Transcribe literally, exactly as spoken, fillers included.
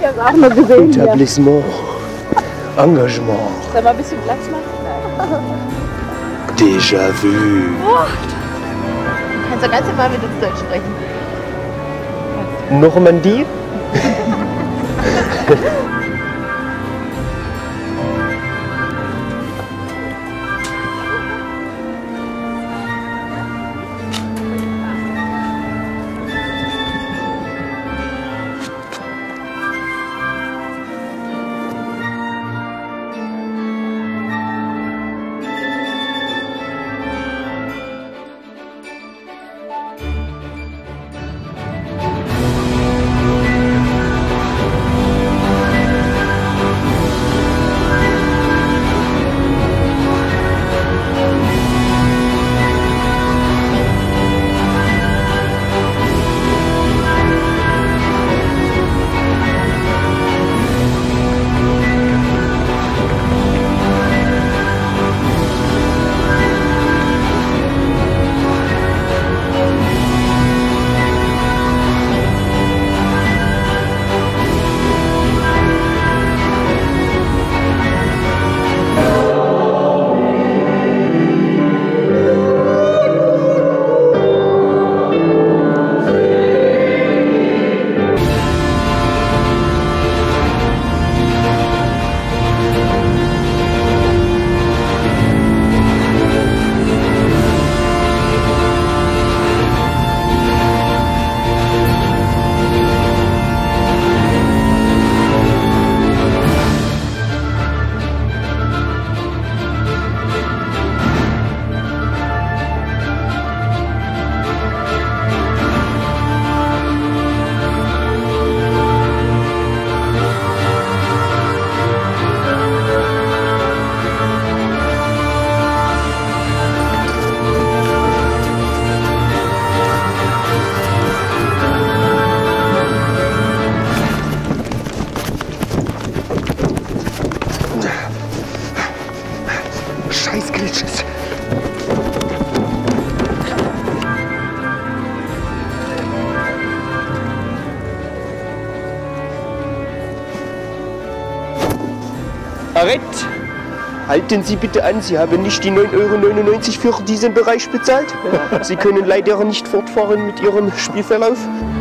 habe es auch nur gesehen. Etablissement. Engagement. Soll mal ein bisschen Platz machen? Déjà-vu. Oh. Du kannst doch ganz normal mit uns Deutsch sprechen. Normandie? Scheiß Glitches. Arrête! Halten Sie bitte an, Sie haben nicht die neun Euro neunundneunzig für diesen Bereich bezahlt. Sie können leider nicht fortfahren mit Ihrem Spielverlauf.